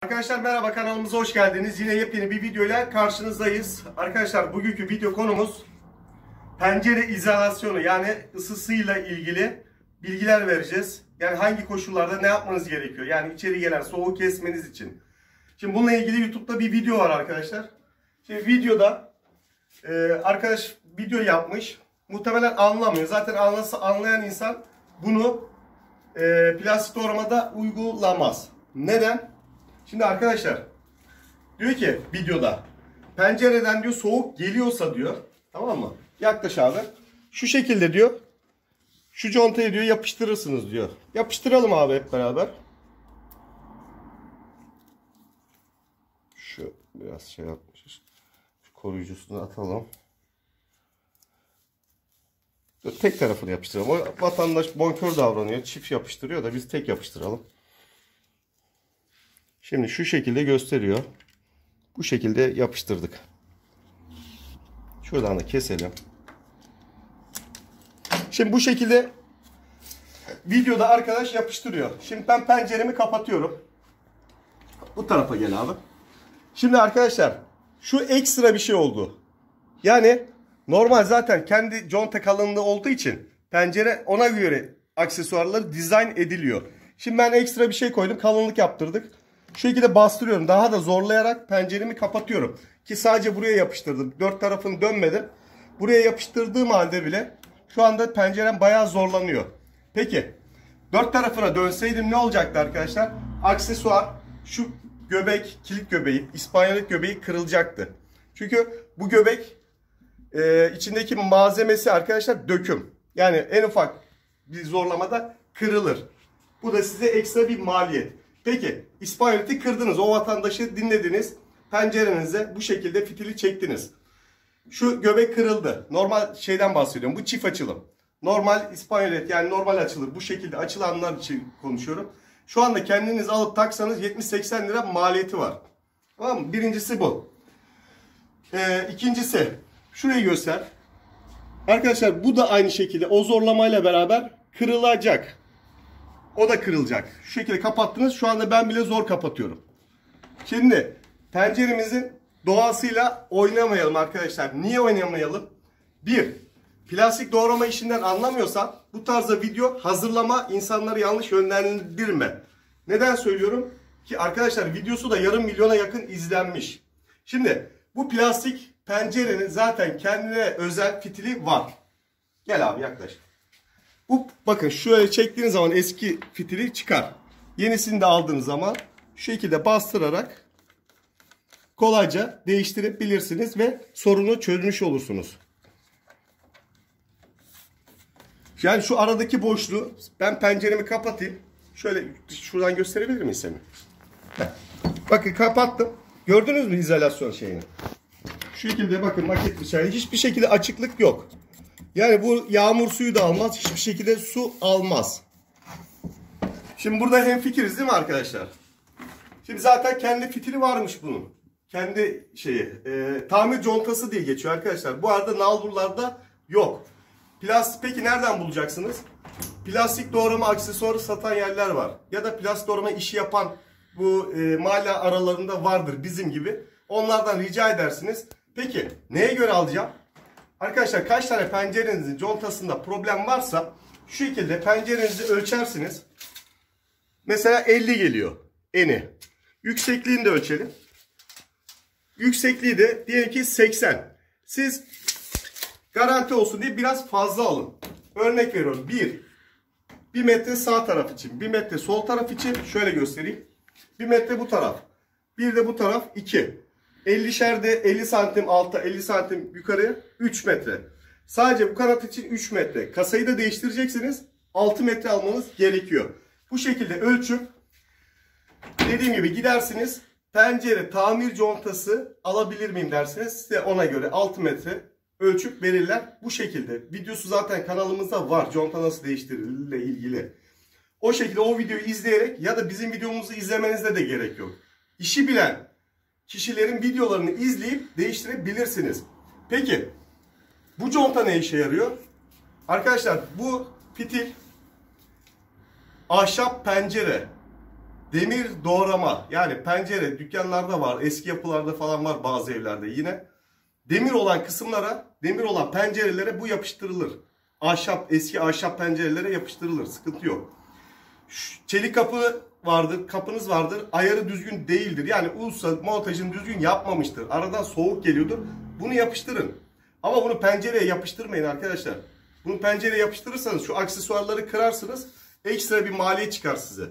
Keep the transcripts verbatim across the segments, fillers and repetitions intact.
Arkadaşlar merhaba, kanalımıza hoş geldiniz. Yine yepyeni bir videoyla karşınızdayız. Arkadaşlar bugünkü video konumuz pencere izolasyonu, yani ısısıyla ilgili bilgiler vereceğiz. Yani hangi koşullarda ne yapmanız gerekiyor? Yani içeri gelen soğuğu kesmeniz için. Şimdi bununla ilgili YouTube'da bir video var arkadaşlar. Şimdi videoda e, arkadaş video yapmış. Muhtemelen anlamıyor. Zaten anlasa, anlayan insan bunu e, plastik doğramada uygulamaz. Neden? Şimdi arkadaşlar diyor ki videoda pencereden diyor soğuk geliyorsa diyor, tamam mı? Yaklaş abi. Şu şekilde diyor. Şu contayı diyor yapıştırırsınız diyor. Yapıştıralım abi hep beraber. Şu biraz şey yapmışız. Şu koruyucusunu atalım. Tek tarafını yapıştıralım. O vatandaş bonkör davranıyor. Çift yapıştırıyor da biz tek yapıştıralım. Şimdi şu şekilde gösteriyor. Bu şekilde yapıştırdık. Şuradan da keselim. Şimdi bu şekilde videoda arkadaş yapıştırıyor. Şimdi ben penceremi kapatıyorum. Bu tarafa gel abi. Şimdi arkadaşlar şu ekstra bir şey oldu. Yani normal zaten kendi conta kalınlığı olduğu için pencere ona göre aksesuarları dizayn ediliyor. Şimdi ben ekstra bir şey koydum. Kalınlık yaptırdık. Şu şekilde bastırıyorum. Daha da zorlayarak penceremi kapatıyorum. Ki sadece buraya yapıştırdım. Dört tarafını dönmedim. Buraya yapıştırdığım halde bile şu anda pencerem bayağı zorlanıyor. Peki dört tarafına dönseydim ne olacaktı arkadaşlar? Aksesuar, şu göbek, kilit göbeği, İspanyolet göbeği kırılacaktı. Çünkü bu göbek e, içindeki malzemesi arkadaşlar döküm. Yani en ufak bir zorlamada kırılır. Bu da size ekstra bir maliyet. Peki İspanyoleti kırdınız, o vatandaşı dinlediniz, pencerenize bu şekilde fitili çektiniz. Şu göbek kırıldı. Normal şeyden bahsediyorum. Bu çift açılım. Normal İspanyolet, yani normal açılır. Bu şekilde açılanlar için konuşuyorum. Şu anda kendiniz alıp taksanız yetmiş seksen lira maliyeti var. Tamam mı? Birincisi bu. Ee, ikincisi şurayı göster. Arkadaşlar bu da aynı şekilde o zorlamayla beraber kırılacak. O da kırılacak. Şu şekilde kapattınız. Şu anda ben bile zor kapatıyorum. Şimdi penceremizin doğasıyla oynamayalım arkadaşlar. Niye oynamayalım? Bir, plastik doğrama işinden anlamıyorsan bu tarzda video hazırlama, insanları yanlış yönlendirme. Neden söylüyorum? Ki arkadaşlar videosu da yarım milyona yakın izlenmiş. Şimdi bu plastik pencerenin zaten kendine özel fitili var. Gel abi yaklaş. Bu bakın şöyle çektiğiniz zaman eski fitili çıkar. Yenisini de aldığınız zaman şu şekilde bastırarak kolayca değiştirebilirsiniz ve sorunu çözmüş olursunuz. Yani şu aradaki boşluğu ben penceremi kapatayım. Şöyle şuradan gösterebilir miyim seni? Bakın kapattım. Gördünüz mü izolasyon şeyini? Şu şekilde bakın maket bıçağı. Hiçbir şekilde açıklık yok. Yani bu yağmur suyu da almaz. Hiçbir şekilde su almaz. Şimdi burada hemfikiriz değil mi arkadaşlar? Şimdi zaten kendi fitili varmış bunun. Kendi şeyi. E, tamir contası diye geçiyor arkadaşlar. Bu arada nalburlarda yok. Plastik peki nereden bulacaksınız? Plastik doğrama aksesuarı satan yerler var. Ya da plastik doğrama işi yapan bu e, mahalle aralarında vardır bizim gibi. Onlardan rica edersiniz. Peki neye göre alacağım? Arkadaşlar kaç tane pencerenizin contasında problem varsa şu şekilde pencerenizi ölçersiniz. Mesela elli geliyor eni. Yüksekliğini de ölçelim. Yüksekliği de diyelim ki seksen. Siz garanti olsun diye biraz fazla alın. Örnek veriyorum. bir. bir metre sağ taraf için. bir metre sol taraf için. Şöyle göstereyim. bir metre bu taraf. bir de bu taraf iki. ellişerde elli santim alta, elli santim yukarıya üç metre. Sadece bu kanat için üç metre. Kasayı da değiştireceksiniz. altı metre almanız gerekiyor. Bu şekilde ölçüp dediğim gibi gidersiniz. Pencere tamir contası alabilir miyim dersiniz. Size ona göre altı metre ölçüp verirler. Bu şekilde. Videosu zaten kanalımızda var. Conta nasıl değiştirilir ile ilgili. O şekilde o videoyu izleyerek ya da bizim videomuzu izlemenize de gerek yok. İşi bilen kişilerin videolarını izleyip değiştirebilirsiniz. Peki bu conta ne işe yarıyor? Arkadaşlar bu fitil ahşap pencere demir doğrama, yani pencere dükkanlarda var, eski yapılarda falan var, bazı evlerde yine. Demir olan kısımlara, demir olan pencerelere bu yapıştırılır. Ahşap, eski ahşap pencerelere yapıştırılır. Sıkıntı yok. Çelik kapı vardır, kapınız vardır. Ayarı düzgün değildir. Yani usta montajını düzgün yapmamıştır. Aradan soğuk geliyordur. Bunu yapıştırın. Ama bunu pencereye yapıştırmayın arkadaşlar. Bunu pencereye yapıştırırsanız şu aksesuarları kırarsınız. Ekstra bir maliyet çıkar size.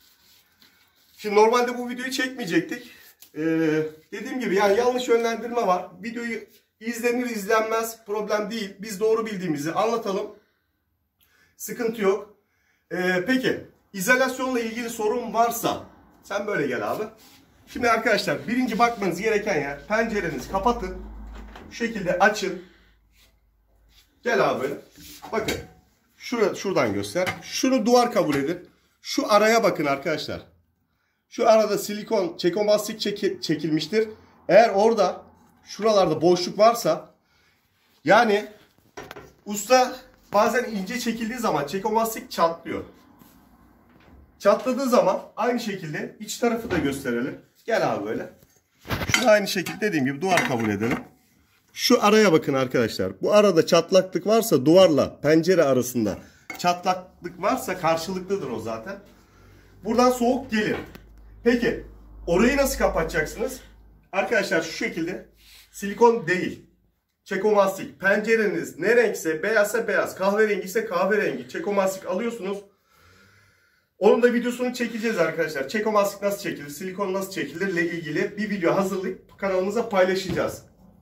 Şimdi normalde bu videoyu çekmeyecektik. Ee, dediğim gibi yani yanlış yönlendirme var. Videoyu izlenir izlenmez problem değil. Biz doğru bildiğimizi anlatalım. Sıkıntı yok. Ee, peki izolasyonla ilgili sorun varsa sen böyle gel abi. Şimdi arkadaşlar birinci bakmanız gereken yer, pencerenizi kapatın. Bu şekilde açın. Gel abi böyle. Bakın. Şurada, şuradan göster. Şunu duvar kabul edin. Şu araya bakın arkadaşlar. Şu arada silikon çekomastik çeki, çekilmiştir. Eğer orada şuralarda boşluk varsa, yani usta bazen ince çekildiği zaman çekomastik çatlıyor. Çatladığı zaman aynı şekilde iç tarafı da gösterelim. Gel abi böyle. Şunu aynı şekilde dediğim gibi duvar kabul edelim. Şu araya bakın arkadaşlar. Bu arada çatlaklık varsa, duvarla pencere arasında çatlaklık varsa karşılıklıdır o zaten. Buradan soğuk gelir. Peki orayı nasıl kapatacaksınız? Arkadaşlar şu şekilde, silikon değil, çekomastik. Pencereniz ne renkse, beyazsa beyaz, kahverengi ise kahverengi çekomastik alıyorsunuz. Onun da videosunu çekeceğiz arkadaşlar. Çekomastik nasıl çekilir, silikon nasıl çekilir ile ilgili bir video hazırlayıp kanalımıza paylaşacağız.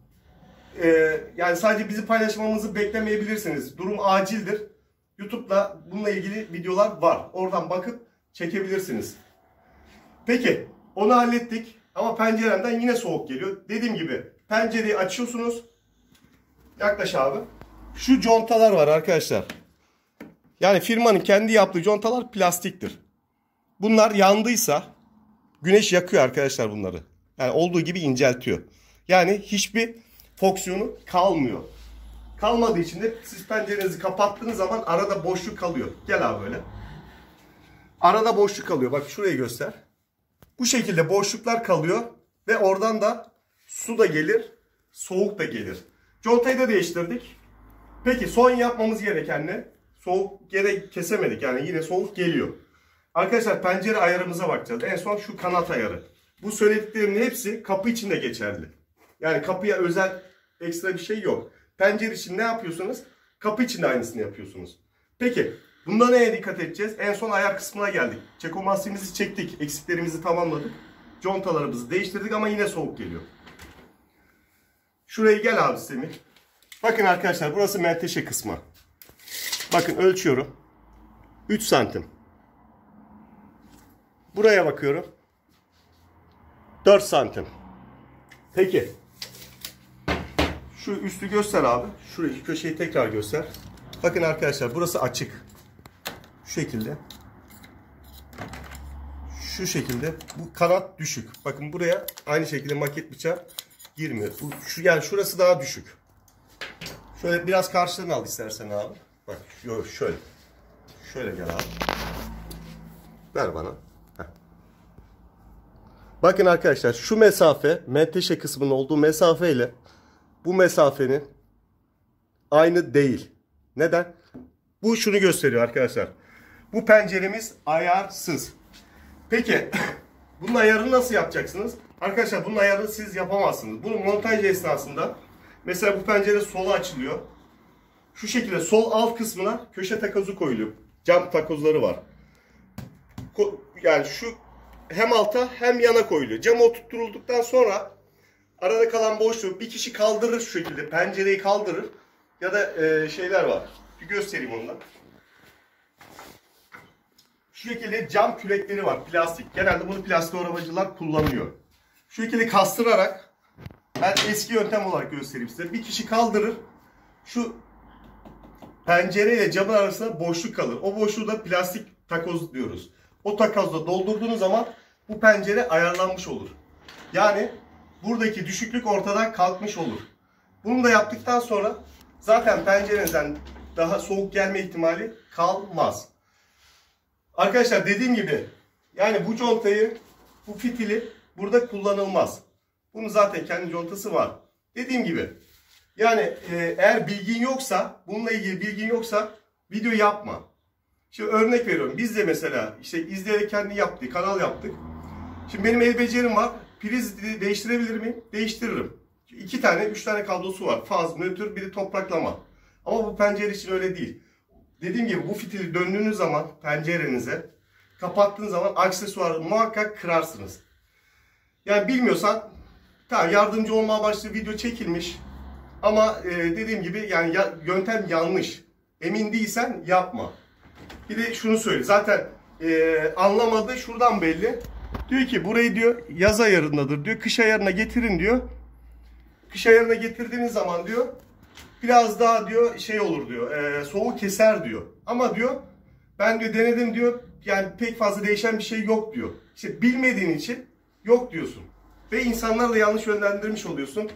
Ee, yani sadece bizi paylaşmamızı beklemeyebilirsiniz. Durum acildir. YouTube'da bununla ilgili videolar var. Oradan bakıp çekebilirsiniz. Peki onu hallettik. Ama penceremden yine soğuk geliyor. Dediğim gibi pencereyi açıyorsunuz. Yaklaş abi. Şu contalar var arkadaşlar. Yani firmanın kendi yaptığı contalar plastiktir. Bunlar yandıysa güneş yakıyor arkadaşlar bunları. Yani olduğu gibi inceltiyor. Yani hiçbir fonksiyonu kalmıyor. Kalmadığı için de siz pencerenizi kapattığınız zaman arada boşluk kalıyor. Gel abi böyle. Arada boşluk kalıyor. Bak şurayı göster. Bu şekilde boşluklar kalıyor ve oradan da su da gelir, soğuk da gelir. Contayı da değiştirdik. Peki son yapmamız gereken ne? Soğuk gene kesemedik, yani yine soğuk geliyor. Arkadaşlar pencere ayarımıza bakacağız. En son şu kanat ayarı. Bu söylediklerimin hepsi kapı için de geçerli. Yani kapıya özel ekstra bir şey yok. Pencere için ne yapıyorsunuz? Kapı için de aynısını yapıyorsunuz. Peki bunda neye dikkat edeceğiz? En son ayar kısmına geldik. Çekomastiğimizi çektik. Eksiklerimizi tamamladık. Contalarımızı değiştirdik ama yine soğuk geliyor. Şuraya gel abi Semih. Bakın arkadaşlar burası menteşe kısmı. Bakın ölçüyorum. üç santim. Buraya bakıyorum. dört santim. Peki. Şu üstü göster abi. Şurayı köşeyi tekrar göster. Bakın arkadaşlar burası açık. Şu şekilde. Şu şekilde. Bu kanat düşük. Bakın buraya aynı şekilde maket bıçağı girmiyor. Bu, şu, yani şurası daha düşük. Şöyle biraz karşıdan al istersen abi. Bak şöyle. Şöyle gel abi. Ver bana. Heh. Bakın arkadaşlar şu mesafe, menteşe kısmının olduğu mesafe ile bu mesafenin aynı değil. Neden? Bu şunu gösteriyor arkadaşlar. Bu penceremiz ayarsız. Peki bunun ayarını nasıl yapacaksınız? Arkadaşlar bunun ayarını siz yapamazsınız. Bunu montaj esnasında mesela bu pencere sola açılıyor. Şu şekilde sol alt kısmına köşe takozu koyuluyor. Cam takozları var. Yani şu hem alta hem yana koyuluyor. Cam oturtulduktan sonra arada kalan boşluğu bir kişi kaldırır şu şekilde. Pencereyi kaldırır. Ya da e, şeyler var. Bir göstereyim ondan. Şu şekilde cam kürekleri var. Plastik. Genelde bunu plastik doğramacılar kullanıyor. Şu şekilde kastırarak, ben eski yöntem olarak göstereyim size. Bir kişi kaldırır. Şu pencere ile camın arasında boşluk kalır. O boşluğu da plastik takoz diyoruz. O takozla doldurduğunuz zaman bu pencere ayarlanmış olur. Yani buradaki düşüklük ortadan kalkmış olur. Bunu da yaptıktan sonra zaten pencerenizden daha soğuk gelme ihtimali kalmaz. Arkadaşlar dediğim gibi Yani bu contayı, bu fitili burada kullanılmaz. Bunun zaten kendi contası var. Dediğim gibi yani e, eğer bilgin yoksa, bununla ilgili bilgin yoksa video yapma. Şimdi örnek veriyorum. Biz de mesela işte izleyerek kendi yaptık, kanal yaptık. Şimdi benim el becerim var. Priz değiştirebilir miyim? Değiştiririm. İki tane, üç tane kablosu var. Faz, nötr, biri topraklama. Ama bu pencere için öyle değil. Dediğim gibi bu fitili döndüğünüz zaman pencerenize, kapattığınız zaman aksesuarı muhakkak kırarsınız. Yani bilmiyorsan, tamam yardımcı olmaya başladığı video çekilmiş. Ama e, dediğim gibi yani ya, yöntem yanlış. Emin değilsen yapma. Bir de şunu söyle. Zaten e, anlamadığı şuradan belli. Diyor ki burayı diyor yaz ayarındadır diyor. Kış ayarına getirin diyor. Kış ayarına getirdiğiniz zaman diyor biraz daha diyor şey olur diyor. E, soğuk keser diyor. Ama diyor ben diyor denedim diyor. Yani pek fazla değişen bir şey yok diyor. İşte bilmediğin için yok diyorsun. Ve insanları da yanlış yönlendirmiş oluyorsun.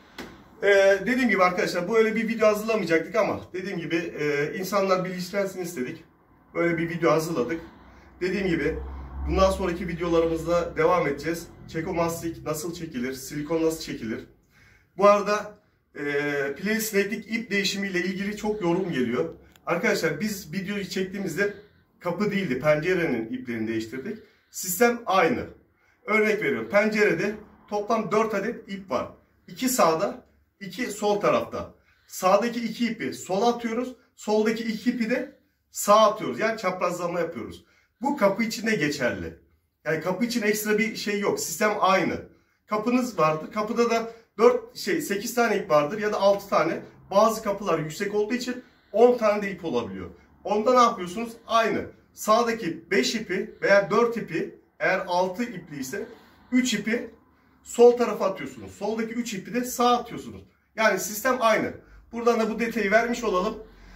Ee, dediğim gibi arkadaşlar böyle bir video hazırlamayacaktık ama dediğim gibi e, insanlar bilinçlensin istedik. Böyle bir video hazırladık. Dediğim gibi bundan sonraki videolarımızda devam edeceğiz. Çekomastik nasıl çekilir, silikon nasıl çekilir. Bu arada e, playlist sineklik ip değişimiyle ilgili çok yorum geliyor. Arkadaşlar biz videoyu çektiğimizde kapı değildi, pencerenin iplerini değiştirdik. Sistem aynı. Örnek veriyorum, pencerede toplam dört adet ip var. iki sağda, iki sol tarafta. Sağdaki iki ipi sola atıyoruz, soldaki iki ipi de sağa atıyoruz. Yani çaprazlama yapıyoruz. Bu kapı için de geçerli. Yani kapı için ekstra bir şey yok. Sistem aynı. Kapınız vardır. Kapıda da dört şey sekiz tane ip vardır ya da altı tane. Bazı kapılar yüksek olduğu için on tane de ip olabiliyor. Onda ne yapıyorsunuz? Aynı. Sağdaki beş ipi veya dört ipi eğer altı ipliyse üç ipi sol tarafa atıyorsunuz. Soldaki üç ipi de sağa atıyorsunuz. Yani sistem aynı. Buradan da bu detayı vermiş olalım.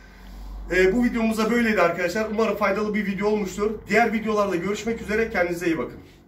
Ee, bu videomuz da böyleydi arkadaşlar. Umarım faydalı bir video olmuştur. Diğer videolarda görüşmek üzere. Kendinize iyi bakın.